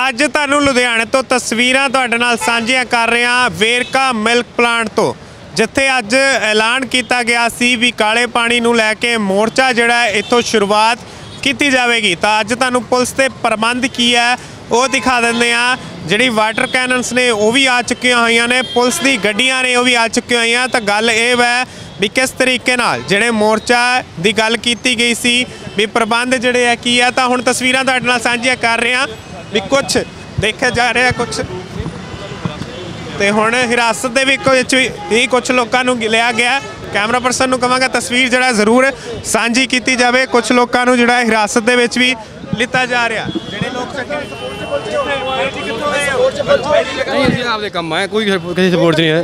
अज तुहानूं लुधियाणे तो तस्वीरां तुहाडे नाल सांझियां कर रहे हां वेरका मिल्क प्लांट तो, जिथे अज ऐलान किया गया सी भी काले पानी नूं लैके मोर्चा जिहड़ा इत्थों शुरुआत की जाएगी। तो अज तुहानूं पुलिस के प्रबंध की है वो दिखा देंगे हाँ। जिहड़ी वाटर कैनन्स ने वो भी आ चुकियां हुई ने, पुलिस दी गड्डियां ने वो भी आ चुकियां हुई। तो गल ये है भी किस तरीके नाल जिहड़े मोर्चा की गल की गई सी भी प्रबंध जिहड़े है की है। तो हुण तस्वीरां तुहाडे नाल सांझियां कर रहे हैं भी कुछ देखा जा रहा कुछ तो हुण हिरासत दे विच ही कुछ लोगों को लिया गया। कैमरा परसन नूं कहांगा तस्वीर जिहड़ा जरूर सांझी की जाए। कुछ लोगों को जिहड़ा हिरासत दे विच भी लिता जा रहा। जिहड़े लोग नहीं आपदे काम है, कोई किसी सपोर्ट नहीं है।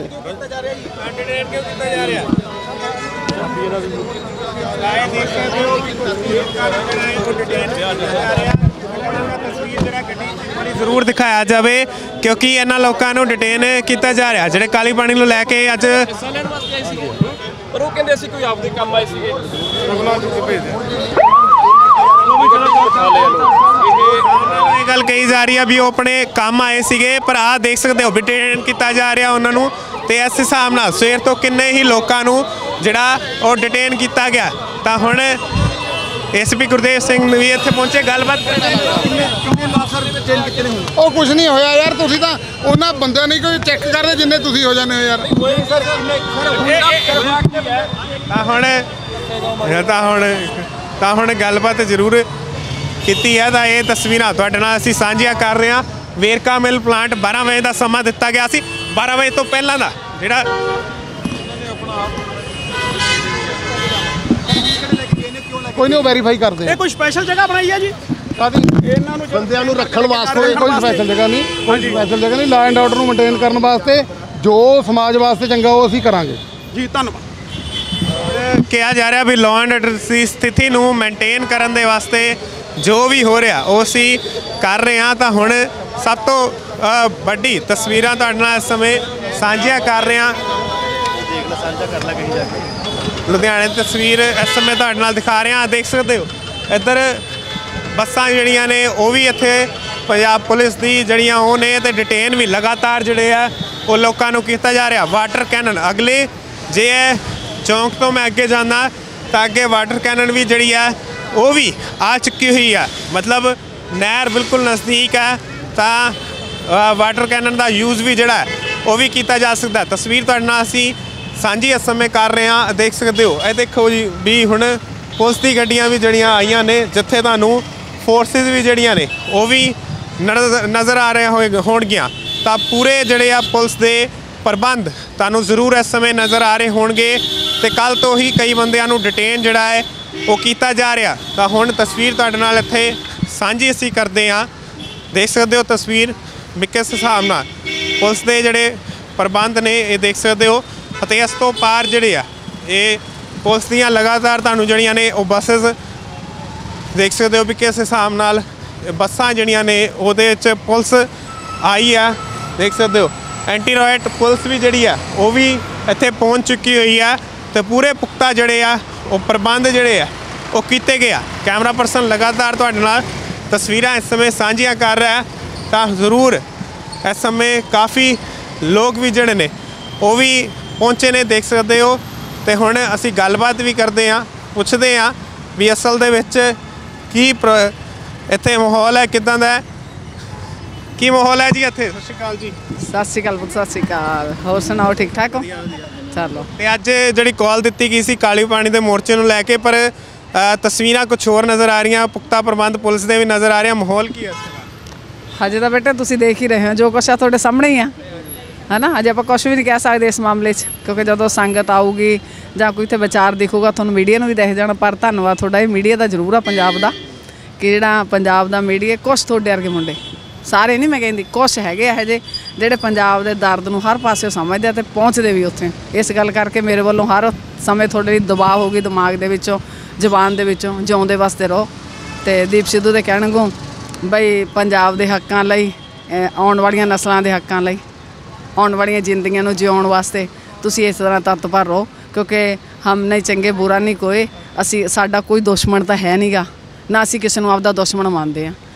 जरूर दिखाया जाए क्योंकि इन्होंने लोगों को डिटेन किया जा रहा जिहड़े काली पानी को लैके अज गल कही जा रही है भी वो अपने काम आए थे, पर आ देख सकते हो भी डिटेन किया जा रहा उन्होंने। तो इस हिसाब नाल सवेर तो किन्ने ही लोगों को जिहड़ा वो डिटेन किया गया। तो हुण एसपी गुरदेव सिंह भी इत्थे पहुंचे गलबात कुछ नहीं होया यार। तुसीं तां उन्हां बंदियां नहीं कोई चैक करदे जिन्ने तुसीं हो जाने हो यार। हुण गलबात जरूर की है। तो ये तस्वीरां तुहाडे नाल असीं सांझियां कर रहे हैं। वेरका मिल प्लांट 12 बजे का समा दिता गया सी, 12 बजे तो पहलां दा जिहड़ा कोई नहीं वेरीफाई करते। ये कोई स्पेशल जगह बनाई है जी बंदियां नूं रखण वास्ते कोई स्पेशल जगह नहीं, कोई स्पेशल जगह नहीं। लॉ एंड ऑर्डर नूं मेनटेन करन वास्ते जो समाज वास्ते चंगा वो असीं करांगे जी। धन्यवाद। कहा जा रहा भी लॉ एंड ऑर्डर की स्थिति नूं मेनटेन करन दे वास्ते जो भी हो रहा वो असीं कर रहे हैं। तो हुण सब तो वड्डी तस्वीरां तुहाडे नाल इस समय सांझियां कर रहे हैं। लुधियाने की तस्वीर इस समय तुहाडे नाल दिखा रहे हैं। देख सकते हो इधर बसां जिहड़ियां ने वो भी इत्थे पंजाब पुलिस दी जिहड़ियां वो ने ते डिटेन भी लगातार जिहड़े आ वो लोकां नूं कीता जा रहा। वाटर कैनन अगले जे चौंक तो मैं अगे जाना तो अगे वाटर कैनन भी जिहड़ी है वो भी आ चुकी हुई है, मतलब नहर बिल्कुल नज़दीक है। तो वाटर कैनन का यूज़ भी जिहड़ा है वो भी किया जा सकता है। तस्वीर तुहाडे नाल असीं सांझी इस समय कर रहे हैं। देख सकते हो ये देखो जी भी हुण पुलिस दी गड्डियां भी जड़ियां आईयां ने, जिथे तुहानूं फोर्सिस भी जड़ियां ने वो भी नज़र आ रहे होणगियां। तो पूरे जड़े आ पुलिस दे प्रबंध तुहानूं जरूर इस समय नज़र आ रहे होणगे। तो कल तो ही कई बंदियां नूं डिटेन जिहड़ा है वो किया जा रहा। तो हुण तस्वीर तुहाडे नाल इत्थे सांझी असीं करदे हां। देख सकते हो तस्वीर भी किस हिसाब नाल पुलिस दे जिहड़े प्रबंध ने ये देख सकते हो। तो इस तो पार जिहड़े आ ये पुलिस दीयां लगातार तुहानूं जिहड़ियां ने वो बसिस देख सकते हो भी किस हिसाब नाल बसां जिहड़ियां ने उहदे विच पुलिस आई है। देख सकते हो एंटी रॉयट पुलिस भी जिहड़ी है वो भी इत्थे पहुँच चुकी हुई है। तो पूरे पुख्ता जिहड़े आ वो प्रबंध जिहड़े आ वो कीते गए। कैमरा परसन लगातार तुहाडे नाल तस्वीरां इस समय सांझियां कर रहा है। तो जरूर इस समय काफ़ी लोग भी जिहड़े ने वो भी पहुँचे ने, देख सकते हो। तो हुण असीं गलबात भी करते हैं, पुछते हैं भी असल दे विच की इत्थे माहौल है, किदां दा की माहौल है जी इत्थे। सत श्री अकाल जी। सत श्री अकाल, सत श्री अकाल। होर सुनाओ ठीक ठाक हो? चलो। तो अज जी कॉल दी गई सी काली पानी के मोर्चे नूं लैके, पर तस्वीरां कुछ होर नज़र आ रही, पुख्ता प्रबंध पुलिस के भी नज़र आ रहे। माहौल की है हजे तो बेटे तुसीं देख ही रहे हो जो कुछ है तुहाडे सामने ही है ना। अजे आपां कुछ भी नहीं कह सकते इस मामले 'च, क्योंकि जो संगत आऊगी जां कोई इत्थे विचार दिखूगा तुहानूं मीडिया नूं भी दिख जाना। पर धन्नवाद तुहाडा ये मीडिया का जरूर आ पंजाब का, कि जिहड़ा पंजाब का मीडिया कुछ तुहाडे वर्गे मुंडे सारे नहीं मैं कहती कुछ हैगे ਇਹੋ ਜਿਹੇ ਜਿਹੜੇ ਪੰਜਾਬ ਦੇ ਦਰਦ ਨੂੰ ਹਰ ਪਾਸੇ ਸਮਝਦੇ ਤੇ ਪਹੁੰਚਦੇ ਵੀ ਉੱਥੇ। ਇਸ ਗੱਲ ਕਰਕੇ ਮੇਰੇ ਵੱਲੋਂ ਹਰ ਸਮੇਂ ਤੁਹਾਡੇ ਲਈ ਦਬਾਅ ਹੋਊਗੀ ਦਿਮਾਗ ਦੇ ਵਿੱਚੋਂ ਜ਼ੁਬਾਨ ਦੇ ਵਿੱਚੋਂ ਜਿਉਂਦੇ ਵਾਸਤੇ ਰਹੋ। ਤੇ ਦੀਪ ਸਿੱਧੂ ਦੇ ਕਹਿਣਗੋਂ ਬਈ ਪੰਜਾਬ ਦੇ ਹੱਕਾਂ ਲਈ, ਆਉਣ ਵਾਲੀਆਂ ਨਸਲਾਂ ਦੇ ਹੱਕਾਂ ਲਈ, ਆਉਣ ਵਾਲੀਆਂ ਜ਼ਿੰਦਗੀਆਂ ਨੂੰ ਜਿਉਣ ਵਾਸਤੇ ਤੁਸੀਂ ਇਸ ਤਰ੍ਹਾਂ ਤਤਪਰ ਰਹੋ, ਕਿਉਂਕਿ ਹਮ ਨਹੀਂ ਚੰਗੇ ਬੁਰਾ ਨਹੀਂ ਕੋਈ, ਅਸੀਂ ਸਾਡਾ ਕੋਈ ਦੁਸ਼ਮਣ ਤਾਂ ਹੈ ਨਹੀਂਗਾ, ਨਾ ਅਸੀਂ ਕਿਸੇ ਨੂੰ ਆਪਦਾ ਦੁਸ਼ਮਣ ਮੰਨਦੇ ਹਾਂ।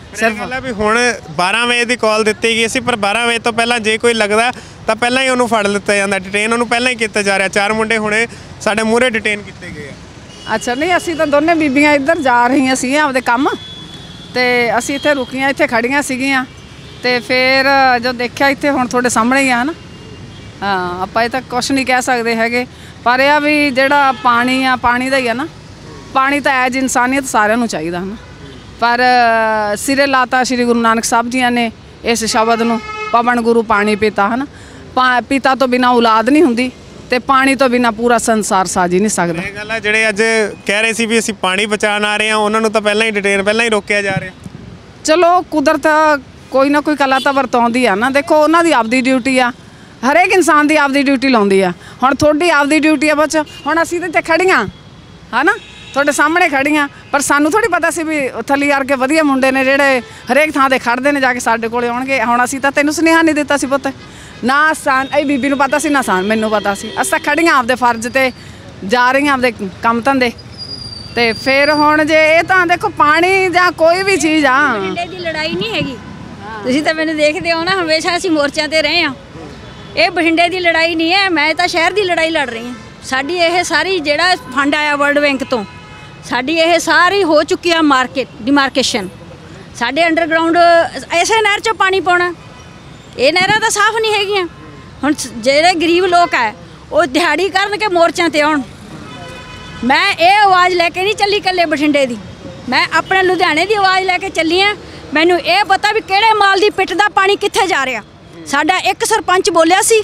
ਸਿਰਫ ਗੱਲ ਹੈ ਵੀ ਹੁਣ 12 ਵਜੇ ਦੀ ਕਾਲ ਦਿੱਤੀ ਗਈ ਸੀ, ਪਰ 12 ਵਜੇ ਤੋਂ ਪਹਿਲਾਂ ਜੇ ਕੋਈ ਲੱਗਦਾ ਤਾਂ ਪਹਿਲਾਂ ਹੀ ਉਹਨੂੰ ਫੜ ਲਿੱਤਾ ਜਾਂਦਾ, ਡਿਟੇਨ ਉਹਨੂੰ ਪਹਿਲਾਂ ਹੀ ਕੀਤਾ ਜਾ ਰਿਹਾ। 4 ਮੁੰਡੇ ਹੁਣੇ ਸਾਡੇ ਮੂਹਰੇ ਡਿਟੇਨ ਕੀਤੇ ਗਏ ਆ। ਅੱਛਾ, ਨਹੀਂ ਅਸੀਂ ਤਾਂ ਦੋਨੇ ਬੀਬੀਆਂ ਇੱਧਰ ਜਾ ਰਹੀਆਂ ਸੀਗੀਆਂ ਆਪਦੇ ਕੰਮ, ਤੇ ਅਸੀਂ ਇੱਥੇ ਰੁਕੀਆਂ, ਇੱਥੇ ਖੜੀਆਂ ਸੀਗੀਆਂ, ਤੇ ਫਿਰ ਜੋ ਦੇਖਿਆ ਇੱਥੇ ਹੁਣ ਤੁਹਾਡੇ ਸਾਹਮਣੇ ਹੀ ਆ ਨਾ। ਹਾਂ, ਆਪਾਂ ਇਹ ਤਾਂ ਕੁਛ ਨਹੀਂ ਕਹਿ ਸਕਦੇ ਹੈਗੇ, ਪਰ ਇਹ ਆ ਵੀ ਜਿਹੜਾ ਪਾਣੀ ਆ, ਪਾਣੀ ਦਾ ਹੀ ਆ ਨਾ। ਪਾਣੀ ਤਾਂ ਐਜ ਇਨਸਾਨੀਅਤ ਸਾਰਿਆਂ ਨੂੰ ਚਾਹੀਦਾ ਹੈ ਨਾ, ਪਰ ਸਿਰੇ ਲਾਤਾ ਸ਼੍ਰੀ ਗੁਰੂ ਨਾਨਕ ਸਾਹਿਬ ਜੀਆਂ ਨੇ ਇਸ ਸ਼ਬਦ ਨੂੰ, ਪਵਨ ਗੁਰੂ ਪਾਣੀ ਪਿਤਾ, ਹੈ ਨਾ। ਪਿਤਾ ਤੋਂ ਬਿਨਾਂ ਔਲਾਦ ਨਹੀਂ ਹੁੰਦੀ, ਤੇ ਪਾਣੀ ਤੋਂ ਬਿਨਾਂ ਪੂਰਾ ਸੰਸਾਰ ਸਾਜ ਹੀ ਨਹੀਂ ਸਕਦਾ। ਇਹ ਗੱਲ ਹੈ, ਜਿਹੜੇ ਅੱਜ ਕਹਿ ਰਹੇ ਸੀ ਵੀ ਅਸੀਂ ਪਾਣੀ ਬਚਾਉਣ ਆ ਰਹੇ ਹਾਂ, ਉਹਨਾਂ ਨੂੰ ਤਾਂ ਪਹਿਲਾਂ ਹੀ ਡਿਟੇਨ, ਪਹਿਲਾਂ ਹੀ ਰੋਕਿਆ ਜਾ ਰਿਹਾ। ਚਲੋ ਕੁਦਰਤ ਕੋਈ ਨਾ ਕੋਈ ਕਲਾ ਤਾਂ ਵਰਤਾਉਂਦੀ ਆ ਨਾ। ਦੇਖੋ ਉਹਨਾਂ ਦੀ ਆਪਦੀ ਡਿਊਟੀ ਆ, ਹਰੇਕ ਇਨਸਾਨ ਦੀ ਆਪਦੀ ਡਿਊਟੀ ਲਾਉਂਦੀ ਆ। ਹੁਣ ਤੁਹਾਡੀ ਆਪਦੀ ਡਿਊਟੀ ਆ ਬੱਚ, ਹੁਣ ਅਸੀਂ ਤੇ ਖੜੀਆਂ ਹੈ ਨਾ, ਤੁਹਾਡੇ ਸਾਹਮਣੇ ਖੜੀਆਂ, ਪਰ ਸਾਨੂੰ ਥੋੜੀ ਪਤਾ ਸੀ ਵੀ ਥੱਲੀ ਵਰਗੇ ਵਧੀਆ ਮੁੰਡੇ ਨੇ ਜਿਹੜੇ ਹਰੇਕ ਥਾਂ ਤੇ ਖੜਦੇ ਨੇ, ਜਾ ਕੇ ਸਾਡੇ ਕੋਲੇ ਆਉਣਗੇ। ਹੁਣ ਅਸੀਂ ਤਾਂ ਤੈਨੂੰ ਸੁਨੇਹਾ ਨਹੀਂ ਦਿੱਤਾ ਸੀ ਪੁੱਤ, ਨਾ ਇਹ ਬੀਬੀ ਨੂੰ ਪਤਾ ਸੀ, ਨਾ ਮੈਨੂੰ ਪਤਾ ਸੀ। ਅਸੀਂ ਤਾਂ ਖੜੀਆਂ ਆਪਦੇ ਫਰਜ਼ ਤੇ ਜਾ ਰਹੀਆਂ ਆਪਦੇ ਕੰਮ ਧੰਦੇ ਤੇ। ਫਿਰ ਹੁਣ ਜੇ ਇਹ ਤਾਂ ਦੇਖੋ ਪਾਣੀ ਜਾਂ ਕੋਈ ਵੀ ਚੀਜ਼ ਆ, ਬਠਿੰਡੇ ਦੀ ਲੜਾਈ ਨਹੀਂ ਹੈਗੀ। ਤੁਸੀਂ ਤਾਂ ਮੈਨੂੰ ਦੇਖਦੇ ਹੋ ਨਾ, ਹਮੇਸ਼ਾ ਅਸੀਂ ਮੋਰਚਿਆਂ ਤੇ ਰਹੇ ਹਾਂ। ਇਹ ਬਠਿੰਡੇ ਦੀ ਲੜਾਈ ਨਹੀਂ ਹੈ, ਮੈਂ ਤਾਂ ਸ਼ਹਿਰ ਦੀ ਲੜਾਈ ਲੜ ਰਹੀ ਹਾਂ। ਸਾਡੀ ਇਹ ਸਾਰੀ ਜਿਹੜਾ ਫੰਡ ਆਇਆ ਵਰਲਡ ਬੈਂਕ ਤੋਂ, ਸਾਡੀ ਇਹ ਸਾਰੀ ਹੋ ਚੁੱਕੀ ਆ ਮਾਰਕੀਟ ਡਿਮਾਰਕੇਸ਼ਨ। ਸਾਡੇ ਅੰਡਰਗਰਾਊਂਡ ਐਸੇ ਨਹਿਰ 'ਚੋਂ ਪਾਣੀ ਪਾਉਣਾ, ਇਹ ਨਹਿਰਾਂ ਤਾਂ ਸਾਫ਼ ਨਹੀਂ ਹੈਗੀਆਂ। ਹੁਣ ਜਿਹੜੇ ਗਰੀਬ ਲੋਕ ਹੈ ਉਹ ਦਿਹਾੜੀ ਕਰਨ ਕੇ ਮੋਰਚਿਆਂ ਤੇ ਆਉਣ। ਮੈਂ ਇਹ ਆਵਾਜ਼ ਲੈ ਕੇ ਨਹੀਂ ਚੱਲੀ ਇਕੱਲੇ ਬਠਿੰਡੇ ਦੀ, ਮੈਂ ਆਪਣੇ ਲੁਧਿਆਣੇ ਦੀ ਆਵਾਜ਼ ਲੈ ਕੇ ਚੱਲੀ ਹਾਂ। ਮੈਨੂੰ ਇਹ ਪਤਾ ਵੀ ਕਿਹੜੇ ਮਾਲ ਦੀ ਪਿੱਟ ਦਾ ਪਾਣੀ ਕਿੱਥੇ ਜਾ ਰਿਹਾ। ਸਾਡਾ ਇੱਕ ਸਰਪੰਚ ਬੋਲਿਆ ਸੀ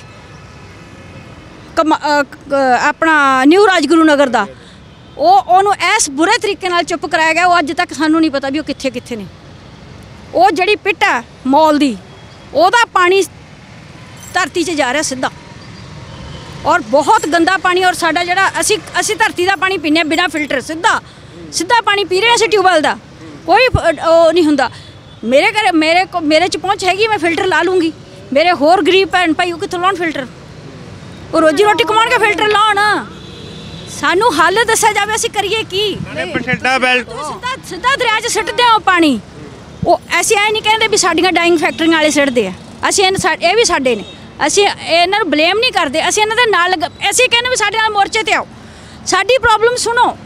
ਆਪਣਾ ਨਿਊ ਰਾਜਗੁਰੂ ਨਗਰ ਦਾ, ਉਹਨੂੰ ਇਸ ਬੁਰੇ ਤਰੀਕੇ ਨਾਲ ਚੁੱਪ ਕਰਾਇਆ ਗਿਆ। ਉਹ ਅੱਜ ਤੱਕ ਸਾਨੂੰ ਨਹੀਂ ਪਤਾ ਵੀ ਉਹ ਕਿੱਥੇ ਕਿੱਥੇ ਨੇ। ਉਹ ਜਿਹੜੀ ਪਿੱਟ ਹੈ ਮੌਲ ਦੀ, ਉਹਦਾ ਪਾਣੀ ਧਰਤੀ 'ਚ ਜਾ ਰਿਹਾ ਸਿੱਧਾ, ਔਰ ਬਹੁਤ ਗੰਦਾ ਪਾਣੀ। ਔਰ ਸਾਡਾ ਜਿਹੜਾ ਅਸੀਂ ਧਰਤੀ ਦਾ ਪਾਣੀ ਪੀਂਦੇ ਹਾਂ ਬਿਨਾਂ ਫਿਲਟਰ, ਸਿੱਧਾ ਪਾਣੀ ਪੀ ਰਹੇ ਹਾਂ ਅਸੀਂ ਟਿਊਬਵੈੱਲ ਦਾ, ਕੋਈ ਉਹ ਨਹੀਂ ਹੁੰਦਾ। ਮੇਰੇ ਘਰ ਮੇਰੇ 'ਚ ਪਹੁੰਚ ਹੈਗੀ, ਮੈਂ ਫਿਲਟਰ ਲਾ ਲੂੰਗੀ। ਮੇਰੇ ਹੋਰ ਗਰੀਬ ਭੈਣ ਭਾਈ ਉਹ ਕਿੱਥੋਂ ਲਾਉਣ ਫਿਲਟਰ, ਉਹ ਰੋਜੀ ਰੋਟੀ ਕਮਾਉਣ ਕੇ ਫਿਲਟਰ ਲਾਉਣ। ਸਾਨੂੰ ਹੱਲ ਦੱਸਿਆ ਜਾਵੇ, ਅਸੀਂ ਕਰੀਏ ਕੀ। ਬਠਿੰਡਾ ਬੈਲਟ ਸਿੱਧਾ ਦਰਿਆ 'ਚ ਸਿੱਟਦੇ ਆ ਉਹ ਪਾਣੀ। ਉਹ ਅਸੀਂ ਐ ਨਹੀਂ ਕਹਿੰਦੇ ਵੀ ਸਾਡੀਆਂ ਡਾਈਂਗ ਫੈਕਟਰੀਆਂ ਵਾਲੇ ਸਿੱਟਦੇ ਆ, ਅਸੀਂ ਇਹ ਵੀ ਸਾਡੇ ਨੇ, ਅਸੀਂ ਇਹਨਾਂ ਨੂੰ ਬਲੇਮ ਨਹੀਂ ਕਰਦੇ। ਅਸੀਂ ਇਹਨਾਂ ਦੇ ਨਾਲ ਅਸੀਂ ਕਹਿੰਦੇ ਵੀ ਸਾਡੇ ਨਾਲ ਮੋਰਚੇ ਤੇ ਆਓ, ਸਾਡੀ ਪ੍ਰੋਬਲਮ ਸੁਣੋ।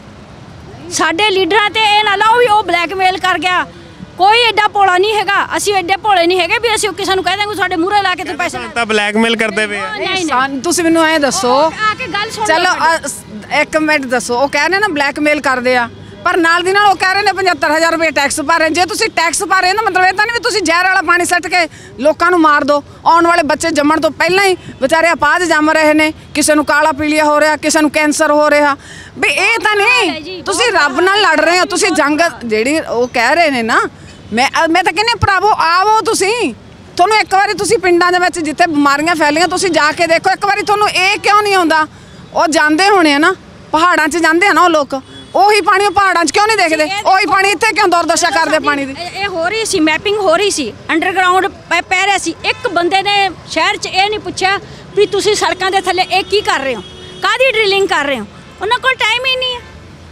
ਸਾਡੇ ਲੀਡਰਾਂ ਤੇ ਇਹ ਨਾ ਲਾਓ ਵੀ ਉਹ ਬਲੈਕਮੇਲ ਕਰ ਗਿਆ। ਕੋਈ ਐਡਾ ਭੋਲਾ ਨਹੀਂ ਹੈਗਾ, ਅਸੀਂ ਐਡੇ ਭੋਲੇ ਨਹੀਂ ਹੈਗੇ ਵੀ ਅਸੀਂ ਕਿਸੇ ਨੂੰ ਕਹਿ ਦਾਂਗੇ ਸਾਡੇ ਮੂਹਰੇ ਲਾ ਕੇ ਤੇ ਪੈਸੇ ਤਾਂ ਬਲੈਕਮੇਲ ਕਰਦੇ ਪਏ ਆ। ਤੁਸੀਂ ਮੈਨੂੰ ਐਂ ਦੱਸੋ, ਆ ਕੇ ਗੱਲ ਸੁਣ ਚਲੋ ਇੱਕ ਮਿੰਟ ਦੱਸੋ। ਉਹ ਕਹਿ ਰਹੇ ਨਾ ਬਲੈਕਮੇਲ ਕਰਦੇ ਆ, ਪਰ ਨਾਲ ਦੀ ਨਾਲ ਉਹ ਕਹਿ ਰਹੇ ਨੇ 75,000 ਰੁਪਏ ਟੈਕਸ ਭਰ ਰਹੇ। ਜੇ ਤੁਸੀਂ ਟੈਕਸ ਭਰ ਰਹੇ ਨਾ, ਮਤਲਬ ਇਹ ਤਾਂ ਨਹੀਂ ਵੀ ਤੁਸੀਂ ਜ਼ਹਿਰ ਵਾਲਾ ਪਾਣੀ ਸੱਟ ਕੇ ਲੋਕਾਂ ਨੂੰ ਮਾਰ ਦਿਓ। ਆਉਣ ਵਾਲੇ ਬੱਚੇ ਜੰਮਣ ਤੋਂ ਪਹਿਲਾਂ ਹੀ ਵਿਚਾਰੇ ਅਪਾਹਜ ਜੰਮ ਰਹੇ ਨੇ, ਕਿਸੇ ਨੂੰ ਕਾਲਾ ਪੀਲੀਆ ਹੋ ਰਿਹਾ, ਕਿਸੇ ਨੂੰ ਕੈਂਸਰ ਹੋ ਰਿਹਾ। ਵੀ ਇਹ ਤਾਂ ਨਹੀਂ, ਤੁਸੀਂ ਰੱਬ ਨਾਲ ਲੜ ਰਹੇ ਹੋ। ਤੁਸੀਂ ਜੰਗ ਜਿਹੜੀ ਉਹ ਕਹਿ ਰਹੇ ਨੇ ਨਾ, ਮੈਂ ਤਾਂ ਕਹਿੰਦੀ ਭਰਾਵੋ ਆਵੋ ਤੁਸੀਂ। ਤੁਹਾਨੂੰ ਇੱਕ ਵਾਰੀ ਤੁਸੀਂ ਪਿੰਡਾਂ ਦੇ ਵਿੱਚ ਜਿੱਥੇ ਬਿਮਾਰੀਆਂ ਫੈਲੀਆਂ ਤੁਸੀਂ ਜਾ ਕੇ ਦੇਖੋ ਇੱਕ ਵਾਰੀ। ਤੁਹਾਨੂੰ ਇਹ ਕਿਉਂ ਨਹੀਂ ਆਉਂਦਾ? ਉਹ ਜਾਂਦੇ ਹੋਣੇ ਆ ਨਾ, ਪਹਾੜਾਂ 'ਚ ਜਾਂਦੇ ਆ ਨਾ ਉਹ ਲੋਕ, ਉਹੀ ਪਾਣੀ ਉਹ ਪਹਾੜਾਂ 'ਚ ਕਿਉਂ ਨਹੀਂ ਦੇਖਦੇ? ਉਹੀ ਪਾਣੀ ਇੱਥੇ ਕਿਉਂ ਦੁਰਦਸ਼ਾ ਕਰਦੇ ਪਾਣੀ ਦੀ? ਇਹ ਹੋ ਰਹੀ ਸੀ, ਮੈਪਿੰਗ ਹੋ ਰਹੀ ਸੀ, ਅੰਡਰਗਰਾਉਂਡ ਪੈ ਰਿਹਾ ਸੀ। ਇੱਕ ਬੰਦੇ ਨੇ ਸ਼ਹਿਰ 'ਚ ਇਹ ਨਹੀਂ ਪੁੱਛਿਆ ਵੀ ਤੁਸੀਂ ਸੜਕਾਂ ਦੇ ਥੱਲੇ ਇਹ ਕੀ ਕਰ ਰਹੇ ਹੋ, ਕਾਹਦੀ ਡਰਿਲਿੰਗ ਕਰ ਰਹੇ ਹੋ। ਉਹਨਾਂ ਕੋਲ ਟਾਈਮ ਹੀ ਨਹੀਂ ਹੈ,